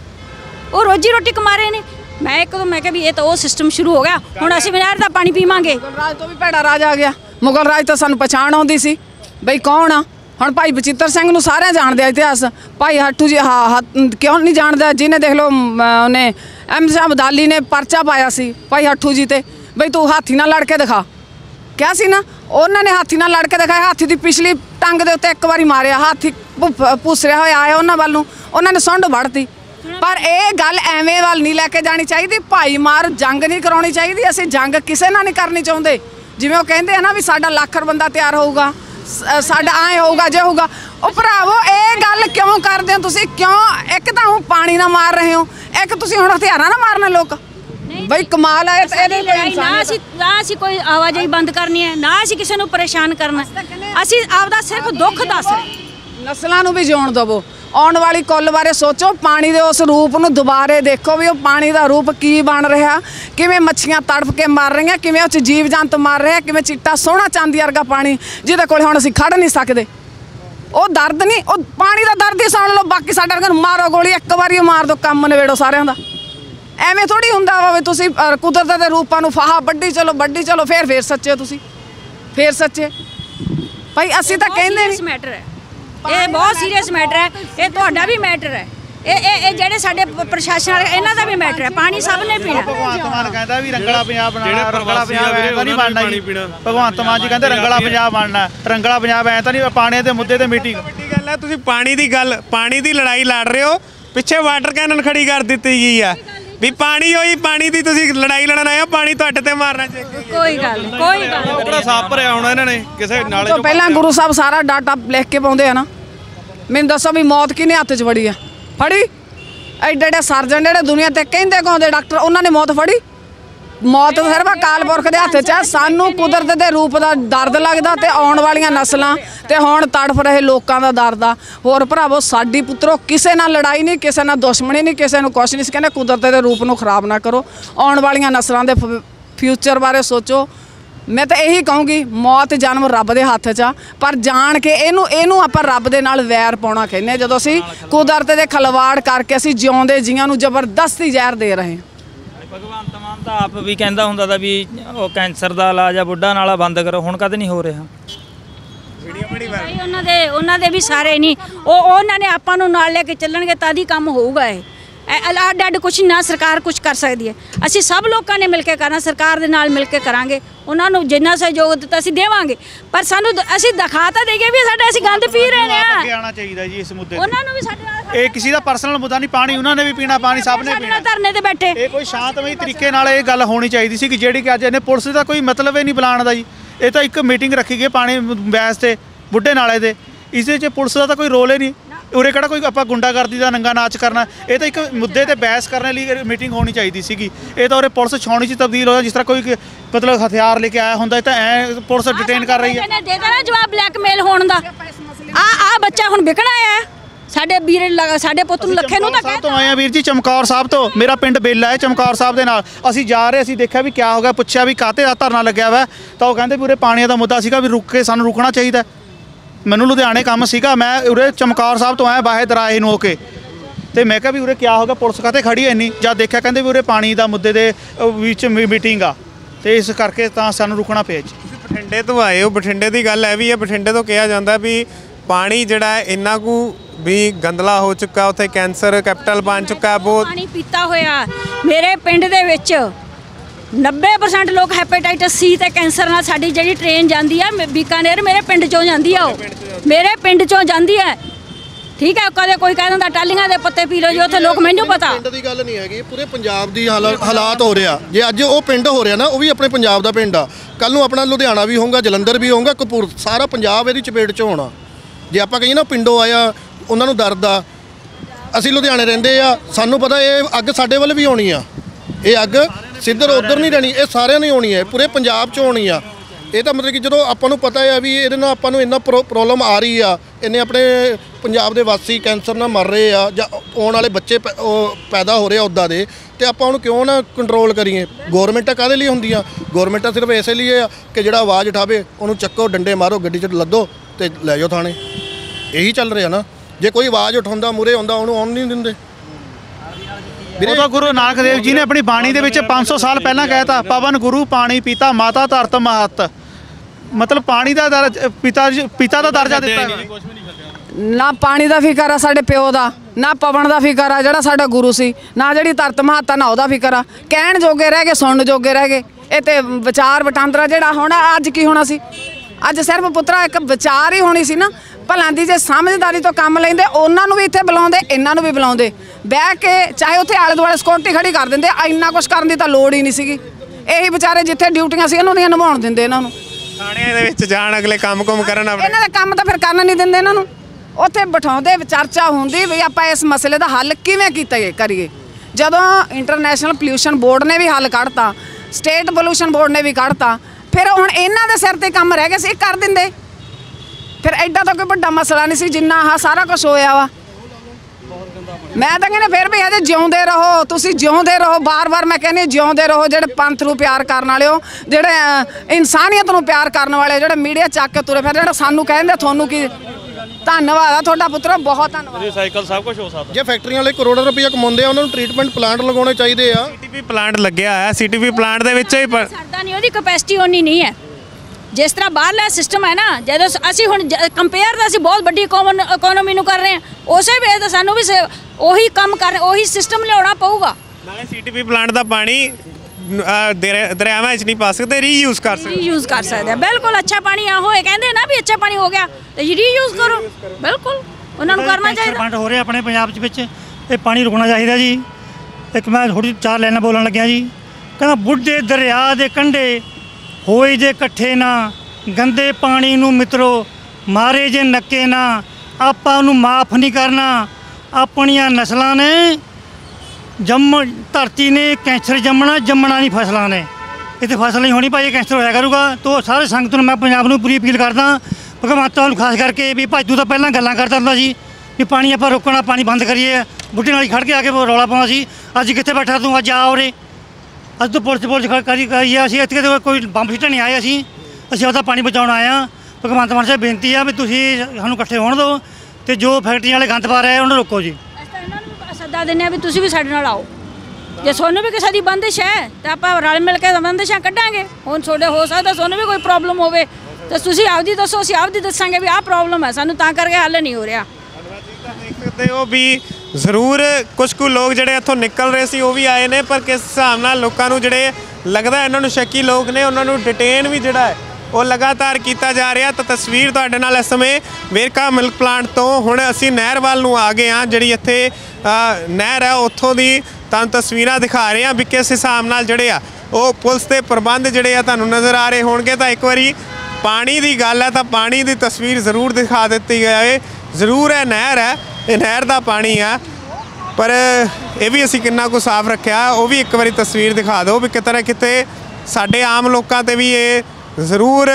ਉਹ ਰੋਜੀ ਰੋਟੀ ਕਮਾ ਰਹੇ ਨੇ। ਮੈਂ ਕਿਹਾ ਵੀ ਇਹ ਤਾਂ ਉਹ ਸਿਸਟਮ ਸ਼ੁਰੂ ਹੋ ਗਿਆ, ਹੁਣ ਅਸੀਂ ਨਹਿਰ ਦਾ ਪਾਣੀ ਪੀਵਾਂਗੇ। ਮੁਗਲ ਰਾਜ ਤੋਂ ਵੀ ਭੈੜਾ ਰਾਜ ਆ ਗਿਆ। ਮੁਗਲ ਰਾਜ ਤਾਂ ਸਾਨੂੰ ਪਛਾਣ ਆਉਂਦੀ ਸੀ ਬਈ ਕੌਣ ਆ। ਹੁਣ ਭਾਈ ਬਚਿੱਤਰ ਸਿੰਘ ਨੂੰ ਸਾਰੇ ਜਾਣਦੇ ਆ ਇਤਿਹਾਸ। ਭਾਈ ਹੱਟੂ ਜੀ ਕਿਉਂ ਨਹੀਂ ਜਾਣਦਾ? ਜਿਹਨੇ ਦੇਖ ਲਓ ਉਹਨੇ ਅਹਿਮਦ ਅਬਦਾਲੀ ਨੇ ਪਰਚਾ ਪਾਇਆ ਸੀ ਭਾਈ ਹੱਟੂ ਜੀ ਤੇ, ਬਈ ਤੂੰ ਹਾਥੀ ਨਾਲ ਲੜ ਕੇ ਦਿਖਾ। ਕਿਹਾ ਸੀ ਨਾ, ਉਹਨਾਂ ਨੇ ਹਾਥੀ ਨਾਲ ਲੜ ਕੇ ਦਿਖਾਇਆ। ਹਾਥੀ ਦੀ ਪਿਛਲੀ ਟੰਗ ਦੇ ਉੱਤੇ ਇੱਕ ਵਾਰੀ ਮਾਰਿਆ, ਹਾਥੀ ਭੁੱਸਰਿਆ ਹੋਇਆ ਆਇਆ ਉਹਨਾਂ ਵੱਲ ਨੂੰ, ਉਹਨਾਂ ਨੇ ਸੁੰਡ ਵੜਤੀ। ਪਰ ਇਹ ਗੱਲ ਐਵੇਂ ਵੱਲ ਨਹੀਂ ਲੈ ਕੇ ਜਾਣੀ ਚਾਹੀਦੀ। ਭਾਈ ਮਾਰ ਜੰਗ ਨਹੀਂ ਕਰਾਉਣੀ ਚਾਹੀਦੀ। ਅਸੀਂ ਜੰਗ ਕਿਸੇ ਨਾਲ ਨਹੀਂ ਕਰਨੀ ਚਾਹੁੰਦੇ। ਜਿਵੇਂ ਉਹ ਕਹਿੰਦੇ ਆ ਨਾ ਵੀ ਸਾਡਾ ਲੱਖ ਬੰਦਾ ਤਿਆਰ ਹੋਊਗਾ, ਸਾਡਾ ਐਂ ਹੋਊਗਾ ਜੇ ਹੋਊਗਾ। ਉਹ ਭਰਾਵੋ ਇਹ ਗੱਲ ਕਿਉਂ ਕਰਦੇ ਹੋ ਤੁਸੀਂ? ਕਿਉਂ ਇੱਕ ਤਾਂ ਉਹ ਪਾਣੀ ਨਾਲ ਮਾਰ ਰਹੇ ਹੋ, ਇੱਕ ਤੁਸੀਂ ਹੁਣ ਹਥਿਆਰਾਂ ਨਾਲ ਮਾਰਨੇ ਲੋਕ। ਬਈ ਕਮਾਲ ਹੈ। ਨਾ ਅਸੀਂ ਕੋਈ ਆਵਾਜਾਈ ਬੰਦ ਕਰਨੀ ਹੈ, ਨਾ ਅਸੀਂ ਕਿਸੇ ਨੂੰ ਪਰੇਸ਼ਾਨ ਕਰਨਾ। ਅਸੀਂ ਆਪਦਾ ਸਿਰਫ ਦੁੱਖ ਦੱਸ ਰਹੇ। ਨਸਲਾਂ ਨੂੰ ਵੀ ਜਿਉਣ ਦੇਵੋ। ਆਉਣ ਵਾਲੀ ਕੁੱਲ ਬਾਰੇ ਸੋਚੋ। ਪਾਣੀ ਦੇ ਉਸ ਰੂਪ ਨੂੰ ਦੁਬਾਰੇ ਦੇਖੋ ਵੀ ਉਹ ਪਾਣੀ ਦਾ ਰੂਪ ਕੀ ਬਣ ਰਿਹਾ, ਕਿਵੇਂ ਮੱਛੀਆਂ ਤੜਫ ਕੇ ਮਰ ਰਹੀਆਂ, ਕਿਵੇਂ ਉਹ 'ਚ ਜੀਵ ਜੰਤ ਮਰ ਰਿਹਾ, ਕਿਵੇਂ ਚਿੱਟਾ ਸੋਹਣਾ ਚਾਂਦੀ ਵਰਗਾ ਪਾਣੀ ਜਿਹਦੇ ਕੋਲ ਹੁਣ ਅਸੀਂ ਖੜ ਨਹੀਂ ਸਕਦੇ। ਉਹ ਦਰਦ ਨਹੀਂ, ਉਹ ਪਾਣੀ ਦਾ ਦਰਦ ਹੀ ਸੁਣ ਲਓ। ਬਾਕੀ ਸਾਡੇ ਵਰਗੇ ਨੂੰ ਮਾਰੋ ਗੋਲੀ, ਇੱਕ ਵਾਰੀ ਮਾਰ ਦਿਓ, ਕੰਮ ਨਿਬੇੜੋ ਸਾਰਿਆਂ ਦਾ। ਐਵੇਂ ਥੋੜੀ ਹੁੰਦਾ ਵਾ ਵੀ ਤੁਸੀਂ ਕੁਦਰਤ ਦੇ ਰੂਪਾਂ ਨੂੰ ਫਾਹਾ ਵੱਢੀ ਚਲੋ ਫੇਰ ਸੱਚੇ ਤੁਸੀਂ ਫੇਰ ਸੱਚੇ ਭਾਈ। ਅਸੀਂ ਤਾਂ ਕਹਿੰਦੇ ਨਹੀਂ ਮੈਟਰ ਹੈ, ਇਹ ਬਹੁਤ ਸੀਰੀਅਸ ਮੈਟਰ ਹੈ, ਇਹ ਤੁਹਾਡਾ ਵੀ ਮੈਟਰ ਹੈ, ਇਹ ਜਿਹੜੇ ਸਾਡੇ ਪ੍ਰਸ਼ਾਸਨ ਵਾਲੇ ਇਹਨਾਂ ਦਾ ਵੀ ਮੈਟਰ ਹੈ। ਪਾਣੀ ਸਭ ਨੇ ਪੀਣਾ। ਭਗਵੰਤ ਮਾਨ ਕਹਿੰਦਾ ਵੀ ਰੰਗਲਾ ਪੰਜਾਬ ਬਣਾਉਣਾ, ਰੰਗਲਾ ਪੰਜਾਬ ਐ ਤਾਂ ਨਹੀਂ ਬਣਨਾ ਜੀ। ਭਗਵੰਤ ਮਾਨ ਜੀ ਕਹਿੰਦੇ ਰੰਗਲਾ ਪੰਜਾਬ ਬਣਨਾ, ਰੰਗਲਾ ਪੰਜਾਬ ਐ ਤਾਂ ਨਹੀਂ। ਪਾਣੀ ਦੇ ਮੁੱਦੇ ਤੇ ਮੀਟਿੰਗ ਵੱਡੀ ਗੱਲ ਹੈ, ਤੁਸੀਂ ਪਾਣੀ ਦੀ ਲੜਾਈ ਲੜ ਰਹੇ ਹੋ, ਪਿੱਛੇ ਵਾਟਰ ਕੈਨਨ ਖੜੀ ਕਰ ਦਿੱਤੀ ਗਈ ਆ ਵੀ ਪਾਣੀ ਦੀ ਤੁਸੀਂ ਲੜਾਈ ਲੜਨ ਆਏ ਹੋ, ਪਾਣੀ ਤੁਹਾਡੇ ਤੇ ਮਾਰਨਾ ਚਾਹੀਦਾ। ਕੋਈ ਗੱਲ ਨਹੀਂ ਉਹਦਾ ਸਾਫ ਭਰਿਆ ਹੋਣਾ ਇਹਨਾਂ ਨੇ ਕਿਸੇ ਨਾਲੇ ਤੋਂ ਪਹਿਲਾਂ ਗੁਰੂ ਸਾਹਿਬ ਸਾਰਾ ਡਾਟਾ ਲਿਖ ਕੇ ਪਾਉਂਦੇ ਆ ਨਾ। ਮੈਨੂੰ ਦੱਸੋ ਵੀ ਮੌਤ ਕਿਹਨੇ ਹੱਥ 'ਚ ਫੜੀ ਆ? ਫੜੀ ਐਡੇ ਸਰਜਨ ਜਿਹੜੇ ਦੁਨੀਆ ਤੇ ਕਹਿੰਦੇ ਕਹਾਉਂਦੇ ਡਾਕਟਰ, ਉਹਨਾਂ ਨੇ ਮੌਤ ਫੜੀ? ਮੌਤ ਸਿਰਫ ਅਕਾਲ ਪੁਰਖ ਦੇ ਹੱਥ 'ਚ ਹੈ। ਸਾਨੂੰ ਕੁਦਰਤ ਦੇ ਰੂਪ ਦਾ ਦਰਦ ਲੱਗਦਾ ਤੇ ਆਉਣ ਵਾਲੀਆਂ ਨਸਲਾਂ ਤੇ ਹੁਣ ਤੜਫ ਰਹੇ ਲੋਕਾਂ ਦਾ ਦਰਦ ਆ। ਹੋਰ ਭਰਾਵੋ, ਸਾਡੀ ਪੁੱਤਰੋ ਕਿਸੇ ਨਾਲ ਲੜਾਈ ਨਹੀਂ, ਕਿਸੇ ਨਾਲ ਦੁਸ਼ਮਣੀ ਨਹੀਂ, ਕਿਸੇ ਨੂੰ ਕੁਛ ਨਹੀਂ ਸੀ ਕਹਿੰਦੇ। ਕੁਦਰਤ ਦੇ ਰੂਪ ਨੂੰ ਖਰਾਬ ਨਾ ਕਰੋ, ਆਉਣ ਵਾਲੀਆਂ ਨਸਲਾਂ ਦੇ ਫਿਊਚਰ ਬਾਰੇ ਸੋਚੋ। ਮੈਂ ਤਾਂ ਇਹੀ ਕਹੂੰਗੀ, ਮੌਤ ਜਨਮ ਰੱਬ ਦੇ ਹੱਥ 'ਚ ਆ, ਪਰ ਜਾਣ ਕੇ ਇਹਨੂੰ ਆਪਾਂ ਰੱਬ ਦੇ ਨਾਲ ਵੈਰ ਪਾਉਣਾ ਕਹਿੰਦੇ ਹਾਂ, ਜਦੋਂ ਅਸੀਂ ਕੁਦਰਤ ਦੇ ਖਲਵਾੜ ਕਰਕੇ ਅਸੀਂ ਜਿਉਂਦੇ ਜੀਆਂ ਨੂੰ ਜ਼ਬਰਦਸਤੀ ਜ਼ਹਿਰ ਦੇ ਰਹੇ ਹਾਂ। ਭਗਵੰਤ ਮਾਨ ਤਾਂ ਆਪ ਵੀ ਕਹਿੰਦਾ ਹੁੰਦਾ ਤਾਂ ਵੀ ਉਹ ਕੈਂਸਰ ਦਾ ਇਲਾਜ ਆ ਬੁੱਢਾ ਨਾਲਾ ਬੰਦ ਕਰੋ, ਹੁਣ ਕਦੇ ਨਹੀਂ ਹੋ ਰਿਹਾ। ਉਹਨਾਂ ਦੇ ਵੀ ਸਾਰੇ ਨਹੀਂ, ਉਹਨਾਂ ਨੇ ਆਪਾਂ ਨੂੰ ਨਾਲ ਲੈ ਕੇ ਚੱਲਣਗੇ ਤਾਂ ਹੀ ਕੰਮ ਹੋਊਗਾ। ਇਹ ਅੱਡ ਕੁਛ ਨਾ ਸਰਕਾਰ ਕੁਛ ਕਰ ਸਕਦੀ ਹੈ। ਅਸੀਂ ਸਭ ਲੋਕਾਂ ਨੇ ਮਿਲ ਕੇ ਕਰਨਾ, ਸਰਕਾਰ ਦੇ ਨਾਲ ਮਿਲ ਕੇ ਕਰਾਂਗੇ। ਉਹਨਾਂ ਨੂੰ ਜਿੰਨਾ ਸਹਿਯੋਗ ਦਿੱਤਾ ਅਸੀਂ ਦੇਵਾਂਗੇ, ਪਰ ਸਾਨੂੰ ਅਸੀਂ ਦਿਖਾ ਤਾਂ ਦੇਈਏ ਵੀ ਸਾਡਾ ਅਸੀਂ ਗੰਦ ਪੀ ਰਹੇ ਨੇ। ਅੱਗੇ ਆਉਣਾ ਚਾਹੀਦਾ ਜੀ ਇਸ ਮੁੱਦੇ ਤੇ। ਉਹਨਾਂ ਨੂੰ ਵੀ ਸਾਡੇ ਨਾਲ, ਇਹ ਕਿਸੇ ਦਾ ਪਰਸਨਲ ਮੁੱਦਾ ਨਹੀਂ। ਪਾਣੀ ਉਹਨਾਂ ਨੇ ਵੀ ਪੀਣਾ, ਪਾਣੀ ਸਭ ਨੇ ਪੀਣਾ। ਧਰਨੇ ਤੇ ਬੈਠੇ ਇਹ ਕੋਈ ਸ਼ਾਂਤਮਈ ਤਰੀਕੇ ਨਾਲ ਇਹ ਗੱਲ ਹੋਣੀ ਚਾਹੀਦੀ ਸੀ ਕਿ ਜਿਹੜੀ ਕਿ ਅੱਜ ਇਹਨੇ ਪੁਲਿਸ ਦਾ ਕੋਈ ਮਤਲਬ ਹੀ ਨਹੀਂ ਬੁਲਾਉਣ ਦਾ ਜੀ। ਇਹ ਤਾਂ ਇੱਕ ਮੀਟਿੰਗ ਰੱਖੀ ਗਈ ਪਾਣੀ ਬੈਸ ਤੇ ਬੁੱਢੇ ਨਾਲੇ ਦੇ, ਇਸ ਵਿੱਚ ਪੁਲਿਸ ਦਾ ਤਾਂ ਕੋਈ ਰੋਲ ਹੀ ਨਹੀਂ। ਉਰੇ ਕਿਹੜਾ ਕੋਈ ਆਪਾਂ ਗੁੰਡਾਗਰਦੀ ਦਾ ਨੰਗਾ ਨਾਚ ਕਰਨਾ। ਇਹ ਤਾਂ ਇੱਕ ਮੁੱਦੇ ਤੇ ਬਹਿਸ ਕਰਨ ਲਈ ਮੀਟਿੰਗ ਹੋਣੀ ਚਾਹੀਦੀ ਸੀਗੀ। ਇਹ ਤਾਂ ਉਰੇ ਪੁਲਿਸ ਛਾਉਣੀ 'ਚ ਤਬਦੀਲ ਹੋਇਆ, ਜਿਸ ਤਰ੍ਹਾਂ ਕੋਈ ਮਤਲਬ ਹਥਿਆਰ ਲੈ ਕੇ ਆਇਆ ਹੁੰਦਾ। ਤਾਂ ਐ ਪੁਲਿਸ ਡਿਟੇਨ ਕਰ ਰਹੀ ਹੈ। ਦੇ ਦੇਣਾ ਜਵਾਬ ਬਲੈਕਮੇਲ ਹੋਣ ਦਾ। ਆ ਬੱਚਾ ਹੁਣ ਵਿਕਣਾ ਹੈ। ਸਾਡੇ ਵੀਰ ਸਾਡੇ ਪੁੱਤ ਨੂੰ ਲੱਖੇ ਨੂੰ ਤਾਂ ਸਾਹਿਬ ਤੋਂ ਆਏ ਆ ਵੀਰ ਜੀ, ਚਮਕੌਰ ਸਾਹਿਬ ਤੋਂ। ਮੇਰਾ ਪਿੰਡ ਬੇਲਾ ਹੈ, ਚਮਕੌਰ ਸਾਹਿਬ ਦੇ ਨਾਲ ਅਸੀਂ ਜਾ ਰਹੇ। ਅਸੀਂ ਦੇਖਿਆ ਵੀ ਕਿਆ ਹੋ ਗਿਆ, ਪੁੱਛਿਆ ਵੀ ਕਾਹਤੇ ਦਾ ਧਰਨਾ ਲੱਗਿਆ ਵਾ, ਤਾਂ ਉਹ ਕਹਿੰਦੇ ਵੀ ਉਰੇ ਪਾਣੀ ਦਾ ਮੁੱਦਾ ਸੀਗਾ ਵੀ ਰੁਕ ਕੇ ਸਾਨੂੰ ਰੁਕਣਾ ਚਾਹੀਦਾ। ਮੈਨੂੰ ਲੁਧਿਆਣੇ ਕੰਮ ਸੀਗਾ, ਮੈਂ ਉਰੇ ਚਮਕੌਰ ਸਾਹਿਬ ਤੋਂ ਆਇਆ ਬਾਹੇ ਦਰਾਹੇ ਨੂੰ ਹੋ ਕੇ, ਤੇ ਮੈਂ ਕਿਹਾ ਵੀ ਉਰੇ ਕਿਆ ਹੋ ਗਿਆ, ਪੁਲਿਸ ਕਾਹਤੇ ਖੜੀ ਹੈ ਇੰਨੀ। ਜਦ ਦੇਖਿਆ ਕਹਿੰਦੇ ਵੀ ਉਰੇ ਪਾਣੀ ਦਾ ਮੁੱਦੇ ਦੇ ਵਿੱਚ ਮੀਟਿੰਗ ਆ, ਤੇ ਇਸ ਕਰਕੇ ਤਾਂ ਸਾਨੂੰ ਰੁਕਣਾ ਪਿਆ ਜੀ। ਬਠਿੰਡੇ ਤੋਂ ਆਏ ਹੋ, ਬਠਿੰਡੇ ਦੀ ਗੱਲ ਹੈ ਵੀ ਇਹ ਬਠਿੰਡੇ ਤੋਂ ਕਿਹਾ ਜਾਂਦਾ ਵੀ ਪਾਣੀ ਜਿਹੜਾ ਇੰਨਾ ਕੁ ਵੀ ਗੰਦਲਾ ਹੋ ਚੁੱਕਾ, ਉੱਥੇ ਕੈਂਸਰ ਕੈਪੀਟਲ ਬਣ ਚੁੱਕਾ। ਬਹੁਤ ਪਾਣੀ ਪੀਤਾ ਹੋਇਆ। ਮੇਰੇ ਪਿੰਡ ਦੇ ਵਿੱਚ 90% ਲੋਕ ਹੈਪੇਟਾਈਟਸ ਸੀ ਤੇ ਕੈਂਸਰ ਨਾਲ ਸਾਡੀ ਜਿਹੜੀ ਟ੍ਰੇਨ ਜਾਂਦੀ ਆ ਬੀਕਾਨੇਰ, ਮੇਰੇ ਪਿੰਡ ਚੋਂ ਜਾਂਦੀ ਆ। ਉਹ ਮੇਰੇ ਪਿੰਡ ਚੋਂ ਜਾਂਦੀ ਹੈ। ਠੀਕ ਹੈ, ਕਦੇ ਕੋਈ ਕਹਿ ਦਿੰਦਾ ਟਾਲੀਆਂ ਦੇ ਪੱਤੇ ਪੀ ਲਓ ਜੀ, ਉੱਥੇ ਲੋਕ ਮੈਨੂੰ ਪਤਾ। ਪਿੰਡ ਦੀ ਗੱਲ ਨਹੀਂ ਹੈਗੀ, ਪੂਰੇ ਪੰਜਾਬ ਦੀ ਹਾਲਾਤ ਹੋ ਰਿਹਾ। ਜੇ ਅੱਜ ਉਹ ਪਿੰਡ ਹੋ ਰਿਹਾ ਨਾ, ਉਹ ਵੀ ਆਪਣੇ ਪੰਜਾਬ ਦਾ ਪਿੰਡ ਆ। ਕੱਲ ਨੂੰ ਆਪਣਾ ਲੁਧਿਆਣਾ ਵੀ ਹੋਊਗਾ, ਜਲੰਧਰ ਵੀ ਹੋਊਗਾ, ਕਪੂਰ, ਸਾਰਾ ਪੰਜਾਬ ਇਹਦੀ ਚਪੇਟ 'ਚ ਹੋਣਾ। ਜੇ ਆਪਾਂ ਕਹੀਏ ਨਾ ਪਿੰਡੋਂ ਆਇਆ, ਉਹਨਾਂ ਨੂੰ ਦਰਦ ਆ। ਅਸੀਂ ਲੁਧਿਆਣੇ ਰਹਿੰਦੇ ਆ, ਸਾਨੂੰ ਪਤਾ ਇਹ ਅੱਗ ਸਾਡੇ ਵੱਲ ਵੀ ਆਉਣੀ ਆ। ਇਹ ਅੱਗ ਸਿੱਧਰ ਉੱਧਰ ਨਹੀਂ ਰਹਿਣੀ, ਇਹ ਸਾਰਿਆਂ ਨੂੰ ਆਉਣੀ ਹੈ, ਪੂਰੇ ਪੰਜਾਬ 'ਚ ਆਉਣੀ ਆ। ਇਹ ਤਾਂ ਮਤਲਬ ਕਿ ਜਦੋਂ ਆਪਾਂ ਨੂੰ ਪਤਾ ਹੈ ਵੀ ਇਹਦੇ ਨਾਲ ਆਪਾਂ ਨੂੰ ਇੰਨਾ ਪ੍ਰੋਬਲਮ ਆ ਰਹੀ ਆ, ਇੰਨੇ ਆਪਣੇ ਪੰਜਾਬ ਦੇ ਵਾਸੀ ਕੈਂਸਰ ਨਾਲ ਮਰ ਰਹੇ ਆ, ਜਾਂ ਆਉਣ ਵਾਲੇ ਬੱਚੇ ਪੈਦਾ ਹੋ ਰਹੇ ਆ ਉੱਦਾਂ ਦੇ, ਤੇ ਆਪਾਂ ਉਹਨੂੰ ਕਿਉਂ ਨਾ ਕੰਟਰੋਲ ਕਰੀਏ। ਗੌਰਮੈਂਟਾਂ ਕਾਹਦੇ ਲਈ ਹੁੰਦੀਆਂ? ਗੌਰਮੈਂਟਾਂ ਸਿਰਫ ਇਸੇ ਲਈ ਆ ਕਿ ਜਿਹੜਾ ਆਵਾਜ਼ ਉਠਾਵੇ ਉਹਨੂੰ ਚੱਕੋ, ਡੰਡੇ ਮਾਰੋ, ਗੱਡੀ 'ਚ ਲੱਦੋ ਤੇ ਲੈ ਜਾਓ ਥਾਣੇ। ਇਹੀ ਚੱਲ ਰਿਹਾ ਨਾ। ਜੇ ਕੋਈ ਆਵਾਜ਼ ਉਠਾਉਂਦਾ ਮੂਰੇ ਆਉਂਦਾ, ਉਹਨੂੰ ਆਉਣ ਨਹੀਂ ਦਿੰਦੇ। ਉਹ ਤਾਂ ਗੁਰੂ ਨਾਨਕ ਦੇਵ ਜੀ ਨੇ ਆਪਣੀ ਬਾਣੀ ਦੇ ਵਿੱਚ 500 ਸਾਲ ਪਹਿਲਾਂ ਕਹਿਤਾ, ਪਵਨ ਗੁਰੂ ਪਾਣੀ ਪੀਤਾ ਮਾਤਾ ਧਰਤ ਮਹਤ। ਮਤਲਬ ਪਾਣੀ ਦਾ ਪਿਤਾ ਦਾ ਦਰਜਾ ਦਿੱਤਾ। ਨਾ ਪਾਣੀ ਦਾ ਫਿਕਰ ਆ ਸਾਡੇ ਪਿਓ ਦਾ, ਨਾ ਪਵਨ ਦਾ ਫਿਕਰ ਆ ਜਿਹੜਾ ਸਾਡਾ ਗੁਰੂ ਸੀ, ਨਾ ਜਿਹੜੀ ਧਰਤ ਮਹੱਤ ਨਾ ਉਹਦਾ ਫਿਕਰ ਆ। ਕਹਿਣ ਜੋਗੇ ਰਹਿ ਗਏ, ਸੁਣਨ ਜੋਗੇ ਰਹਿ ਗਏ। ਇਹ ਤੇ ਵਿਚਾਰ ਵਟਾਂਦਰਾ ਜਿਹੜਾ ਹੋਣਾ, ਅੱਜ ਕੀ ਹੋਣਾ ਸੀ? ਅੱਜ ਸਿਰਫ ਪੁੱਤਰਾ ਇੱਕ ਵਿਚਾਰ ਹੀ ਹੋਣੀ ਸੀ ਨਾ। ਭਲਾਂ ਦੀ ਜੇ ਸਮਝਦਾਰੀ ਤੋਂ ਕੰਮ ਲੈਂਦੇ, ਉਹਨਾਂ ਨੂੰ ਵੀ ਇੱਥੇ ਬੁਲਾਉਂਦੇ, ਇਹਨਾਂ ਨੂੰ ਵੀ ਬੁਲਾਉਂਦੇ, ਬਹਿ ਕੇ ਚਾਹੇ ਉੱਥੇ ਆਲੇ ਦੁਆਲੇ ਸਿਕਿਉਰਿਟੀ ਖੜੀ ਕਰ ਦਿੰਦੇ। ਇੰਨਾ ਕੁਛ ਕਰਨ ਦੀ ਤਾਂ ਲੋੜ ਹੀ ਨਹੀਂ ਸੀਗੀ। ਇਹੀ ਵਿਚਾਰੇ ਜਿੱਥੇ ਡਿਊਟੀਆਂ ਸੀ ਇਹਨਾਂ ਦੀਆਂ ਨਿਭਾਉਣ ਦਿੰਦੇ ਇਹਨਾਂ ਨੂੰ। ਥਾਣਿਆਂ ਦੇ ਵਿੱਚ ਜਾਣ, ਅਗਲੇ ਕੰਮ ਕਰਨ, ਇਹਨਾਂ ਦਾ ਕੰਮ ਤਾਂ ਫਿਰ ਕਰਨ ਨਹੀਂ ਦਿੰਦੇ ਇਹਨਾਂ ਨੂੰ। ਉੱਥੇ ਬਿਠਾਉਂਦੇ, ਚਰਚਾ ਹੁੰਦੀ ਵੀ ਆਪਾਂ ਇਸ ਮਸਲੇ ਦਾ ਹੱਲ ਕਿਵੇਂ ਕਰੀਏ। ਜਦੋਂ ਇੰਟਰਨੈਸ਼ਨਲ ਪੋਲਿਊਸ਼ਨ ਬੋਰਡ ਨੇ ਵੀ ਹੱਲ ਕੱਢਤਾ, ਸਟੇਟ ਪੋਲਿਊਸ਼ਨ ਬੋਰਡ ਨੇ ਵੀ ਕੱਢਤਾ, ਫਿਰ ਹੁਣ ਇਹਨਾਂ ਦੇ ਸਿਰ ਤੇ ਕੰਮ ਰਹਿ ਗਿਆ ਸੀ, ਕਰ ਦਿੰਦੇ। ਫਿਰ ਐਡਾ ਤਾਂ ਕੋਈ ਵੱਡਾ ਮਸਲਾ ਨਹੀਂ ਸੀ ਜਿੰਨਾ ਆਹ ਸਾਰਾ ਕੁਝ ਹੋਇਆ ਵਾ। ਮੈਂ ਤਾਂ ਕਹਿੰਦਾ ਫਿਰ ਵੀ ਹਜੇ ਜਿਉਂਦੇ ਰਹੋ, ਤੁਸੀਂ ਜਿਉਂਦੇ ਰਹੋ। ਬਾਰ-ਬਾਰ ਮੈਂ ਕਹਿੰਦੀ ਜਿਉਂਦੇ ਰਹੋ। ਜਿਹੜੇ ਪੰਥ ਨੂੰ ਪਿਆਰ ਕਰਨ ਵਾਲੇ ਹੋ, ਜਿਹੜੇ ਇਨਸਾਨੀਅਤ ਨੂੰ ਪਿਆਰ ਕਰਨ ਵਾਲੇ, ਜਿਹੜੇ ਮੀਡੀਆ ਚੱਕ ਕੇ ਤੁਰੇ ਫਿਰ, ਜਿਹੜੇ ਸਾਨੂੰ ਕਹਿੰਦੇ ਤੁਹਾਨੂੰ ਕੀ ਧੰਨਵਾਦ ਆ ਤੁਹਾਡਾ ਪੁੱਤਰੋ, ਬਹੁਤ ਧੰਨਵਾਦ। ਰੀਸਾਈਕਲ ਸਭ ਕੁਝ ਹੋ ਸਕਦਾ। ਜੇ ਫੈਕਟਰੀਆਂ ਵਾਲੇ ਕਰੋੜਾਂ ਰੁਪਈਆ ਕਮਾਉਂਦੇ ਆ, ਉਹਨਾਂ ਨੂੰ ਟ੍ਰੀਟਮੈਂਟ ਪਲਾਂਟ ਲਗਾਉਣੇ ਚਾਹੀਦੇ ਆ। ਸੀਟੀਪੀ ਪਲਾਂਟ ਲੱਗਿਆ ਹੋਇਆ, ਸੀਟੀਪੀ ਪਲਾਂਟ ਦੇ ਵਿੱਚ ਹੀ ਸਰਦਾ ਨਹੀਂ, ਉਹਦੀ ਕਪੈਸਿਟੀ ਓਨੀ ਨਹੀਂ ਹੈ। ਜਿਸ ਤਰ੍ਹਾਂ ਬਾਹਰਲਾ ਸਿਸਟਮ ਹੈ ਨਾ, ਜਦੋਂ ਅਸੀਂ ਹੁਣ ਕੰਪੇਅਰ ਤਾਂ ਅਸੀਂ ਬਹੁਤ ਵੱਡੀ ਇਕਨੋਮੀ ਨੂੰ ਕਰ ਰਹੇ ਹਾਂ, ਉਸੇ ਵੇਲੇ ਤਾਂ ਸਾਨੂੰ ਵੀ ਉਹੀ ਕੰਮ ਕਰ, ਉਹੀ ਸਿਸਟਮ ਲਿਆਉਣਾ ਪਊਗਾ। ਨਾਲੇ ਸੀਟੀਪੀ ਪਲਾਂਟ ਦਾ ਪਾਣੀ ਦਰਿਆਵਾਂ 'ਚ ਨਹੀਂ ਪਾ ਸਕਦੇ, ਰੀਯੂਜ਼ ਕਰ ਸਕਦੇ। ਰੀਯੂਜ਼ ਕਰ ਸਕਦੇ ਆ, ਬਿਲਕੁਲ। ਅੱਛਾ ਪਾਣੀ ਆ ਹੋਏ ਕਹਿੰਦੇ ਨਾ ਵੀ ਅੱਛਾ ਪਾਣੀ ਹੋ ਗਿਆ ਤੇ ਰੀਯੂਜ਼ ਕਰੋ, ਬਿਲਕੁਲ ਉਹਨਾਂ ਨੂੰ ਕਰਨਾ ਚਾਹੀਦਾ। ਫੰਡ ਹੋ ਰਿਹਾ ਆਪਣੇ ਪੰਜਾਬ ਦੇ ਵਿੱਚ, ਇਹ ਪਾਣੀ ਰੁਕਣਾ ਚਾਹੀਦਾ ਜੀ। ਇੱਕ ਮੈਂ ਥੋੜੀ 4 ਲਾਈਨਾਂ ਬੋਲਣ ਲੱਗਿਆ ਜੀ। ਕਹਿੰਦਾ ਬੁੱਢੇ ਦਰਿਆ ਦੇ ਕੰਢੇ ਹੋਏ ਜੇ ਇਕੱਠੇ ਨਾ, ਗੰਦੇ ਪਾਣੀ ਨੂੰ ਮਿੱਤਰੋ ਮਾਰੇ ਜੇ ਨੱਕੇ ਨਾ, ਆਪਾਂ ਉਹਨੂੰ ਮਾਫ ਨਹੀਂ ਕਰਨਾ। ਆਪਣੀਆਂ ਨਸਲਾਂ ਨੇ ਧਰਤੀ ਨੇ ਕੈਂਸਰ ਜੰਮਣਾ ਨਹੀਂ ਫਸਲਾਂ ਨੇ। ਇੱਥੇ ਫਸਲ ਨਹੀਂ ਹੋਣੀ ਭਾਈ, ਕੈਂਸਰ ਹੋਇਆ ਕਰੂਗਾ। ਤੋ ਸਾਰੇ ਸੰਗਤ ਨੂੰ ਮੈਂ ਪੰਜਾਬ ਨੂੰ ਪੂਰੀ ਅਪੀਲ ਕਰਦਾ, ਭਗਵੰਤ ਨੂੰ ਖਾਸ ਕਰਕੇ ਵੀ ਭਾਈ ਤੂੰ ਤਾਂ ਪਹਿਲਾਂ ਗੱਲਾਂ ਕਰਦਾ ਹੁੰਦਾ ਸੀ ਵੀ ਪਾਣੀ ਆਪਾਂ ਰੋਕਣਾ, ਪਾਣੀ ਬੰਦ ਕਰੀਏ। ਬੁੱਢੇ ਨਾਲ ਹੀ ਖੜ੍ਹ ਕੇ ਆ ਕੇ ਰੌਲਾ ਪਾਉਣਾ ਸੀ। ਅੱਜ ਕਿੱਥੇ ਬੈਠਾ ਤੂੰ? ਅੱਜ ਆ ਉਰੇ, ਅੱਜ ਤੋਂ ਪੁਲਿਸ ਕਰੀ ਅਸੀਂ ਇੱਥੇ ਕੋਈ ਬੰਬ ਸਿੱਟਣ ਨਹੀਂ ਆਏ। ਅਸੀਂ ਉਹਦਾ ਪਾਣੀ ਬਚਾਉਣ ਆਏ ਹਾਂ। ਭਗਵੰਤ ਮਾਨ ਸਾਹਿਬ ਬੇਨਤੀ ਆ ਵੀ ਤੁਸੀਂ ਸਾਨੂੰ ਇਕੱਠੇ ਹੋਣ ਦਿਓ ਤੇ ਜੋ ਫੈਕਟਰੀਆਂ ਵਾਲੇ ਗੰਦ ਪਾ ਰਹੇ ਉਹਨੂੰ ਰੋਕੋ ਜੀ। ਅਸੀਂ ਤਾਂ ਇਹਨਾਂ ਨੂੰ ਵੀ ਸੱਦਾ ਦਿੰਦੇ ਆ ਵੀ ਤੁਸੀਂ ਵੀ ਸਾਡੇ ਨਾਲ ਆਓ। ਜੇ ਤੁਹਾਨੂੰ ਵੀ ਕਿਸੇ ਦੀ ਬੰਦਿਸ਼ ਹੈ ਤਾਂ ਆਪਾਂ ਰਲ ਮਿਲ ਕੇ ਬੰਦਿਸ਼ਾਂ ਕੱਢਾਂਗੇ। ਹੁਣ ਤੁਹਾਡੇ ਹੋ ਸਕਦਾ ਤੁਹਾਨੂੰ ਵੀ ਕੋਈ ਪ੍ਰੋਬਲਮ ਹੋਵੇ ਤਾਂ ਤੁਸੀਂ ਆਪਦੀ ਦੱਸੋ, ਅਸੀਂ ਆਪਦੀ ਦੱਸਾਂਗੇ ਵੀ ਆਹ ਪ੍ਰੋਬਲਮ ਹੈ ਸਾਨੂੰ, ਤਾਂ ਕਰਕੇ ਹੱਲ ਨਹੀਂ ਹੋ ਰਿਹਾ। ਦੇਖ ਸਕਦੇ ਹੋ ਵੀ ਜ਼ਰੂਰ ਕੁਝ ਕੁ ਲੋਕ ਜਿਹੜੇ ਇੱਥੋਂ ਨਿਕਲ ਰਹੇ ਸੀ ਉਹ ਵੀ ਆਏ ਨੇ, ਪਰ ਕਿਸ ਹਿਸਾਬ ਨਾਲ ਲੋਕਾਂ ਨੂੰ ਜਿਹੜੇ ਲੱਗਦਾ ਇਹਨਾਂ ਨੂੰ ਸ਼ੱਕੀ ਲੋਕ ਨੇ, ਉਹਨਾਂ ਨੂੰ ਡਿਟੇਨ ਵੀ ਜਿਹੜਾ ਹੈ ਉਹ ਲਗਾਤਾਰ ਕੀਤਾ ਜਾ ਰਿਹਾ। ਤਾਂ ਤਸਵੀਰ ਤੁਹਾਡੇ ਨਾਲ ਇਸ ਸਮੇਂ ਵੇਰਕਾ ਮਿਲਕ ਪਲਾਂਟ ਤੋਂ ਹੁਣ ਅਸੀਂ ਨਹਿਰ ਵੱਲ ਨੂੰ ਆ ਗਏ ਹਾਂ। ਜਿਹੜੀ ਇੱਥੇ ਨਹਿਰ ਹੈ ਉੱਥੋਂ ਦੀ ਤੁਹਾਨੂੰ ਤਸਵੀਰਾਂ ਦਿਖਾ ਰਹੇ ਹਾਂ ਵੀ ਕਿਸ ਹਿਸਾਬ ਨਾਲ ਜਿਹੜੇ ਆ ਉਹ ਪੁਲਿਸ ਦੇ ਪ੍ਰਬੰਧ ਜਿਹੜੇ ਆ ਤੁਹਾਨੂੰ ਨਜ਼ਰ ਆ ਰਹੇ ਹੋਣਗੇ। ਤਾਂ ਇੱਕ ਵਾਰੀ ਪਾਣੀ ਦੀ ਗੱਲ ਹੈ ਤਾਂ ਪਾਣੀ ਦੀ ਤਸਵੀਰ ਜ਼ਰੂਰ ਦਿਖਾ ਦਿੱਤੀ ਜਾਵੇ। ਜ਼ਰੂਰ ਇਹ ਨਹਿਰ ਹੈ, ਇਹ ਨਹਿਰ ਦਾ ਪਾਣੀ ਆ, ਪਰ ਇਹ ਵੀ ਅਸੀਂ ਕਿੰਨਾ ਕੁ ਸਾਫ਼ ਰੱਖਿਆ ਉਹ ਵੀ ਇੱਕ ਵਾਰੀ ਤਸਵੀਰ ਦਿਖਾ ਦਿਓ ਵੀ ਕਿਤੇ ਨਾ ਕਿਤੇ ਸਾਡੇ ਆਮ ਲੋਕਾਂ 'ਤੇ ਵੀ ਇਹ ਜ਼ਰੂਰ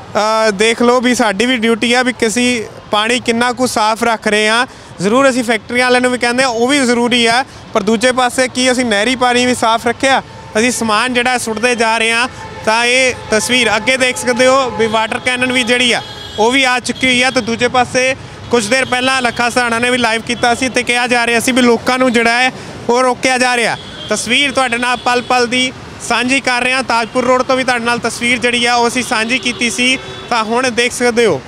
ਦੇਖ ਲਓ ਵੀ ਸਾਡੀ ਵੀ ਡਿਊਟੀ ਆ ਵੀ ਕਿਸੇ ਪਾਣੀ ਕਿੰਨਾ ਕੁ ਸਾਫ਼ ਰੱਖ ਰਹੇ ਹਾਂ। ਜ਼ਰੂਰ ਅਸੀਂ ਫੈਕਟਰੀਆਂ ਵਾਲਿਆਂ ਨੂੰ ਵੀ ਕਹਿੰਦੇ ਉਹ ਵੀ ਜ਼ਰੂਰੀ ਆ, ਪਰ ਦੂਜੇ ਪਾਸੇ ਕੀ ਅਸੀਂ ਨਹਿਰੀ ਪਾਣੀ ਵੀ ਸਾਫ਼ ਰੱਖਿਆ? ਅਸੀਂ ਸਮਾਨ ਜਿਹੜਾ ਸੁੱਟਦੇ ਜਾ ਰਹੇ ਹਾਂ। ਤਾਂ ਇਹ ਤਸਵੀਰ ਅੱਗੇ ਦੇਖ ਸਕਦੇ ਹੋ ਵੀ ਵਾਟਰ ਕੈਨਨ ਵੀ ਜਿਹੜੀ ਆ ਉਹ ਵੀ ਆ ਚੁੱਕੀ ਹੋਈ ਆ। ਤੇ ਦੂਜੇ ਪਾਸੇ ਕੁਝ ਦੇਰ ਪਹਿਲਾਂ ਲੱਖਾ ਸਹਾਣਾ ਨੇ ਵੀ ਲਾਈਵ ਕੀਤਾ ਸੀ ਤੇ ਕਿਹਾ ਜਾ ਰਿਹਾ ਸੀ ਵੀ ਲੋਕਾਂ ਨੂੰ ਜਿਹੜਾ ਹੈ ਉਹ ਰੋਕਿਆ ਜਾ ਰਿਹਾ। ਤਸਵੀਰ ਤੁਹਾਡੇ ਨਾਲ ਪਲ ਪਲ ਦੀ ਸਾਂਝੀ ਕਰ ਰਹੇ ਹਾਂ। ਤਾਜਪੁਰ ਰੋਡ ਤੋਂ ਵੀ ਤੁਹਾਡੇ ਨਾਲ ਤਸਵੀਰ ਜਿਹੜੀ ਆ ਉਹ ਅਸੀਂ ਸਾਂਝੀ ਕੀਤੀ ਸੀ। ਤਾਂ ਹੁਣ ਦੇਖ ਸਕਦੇ ਹੋ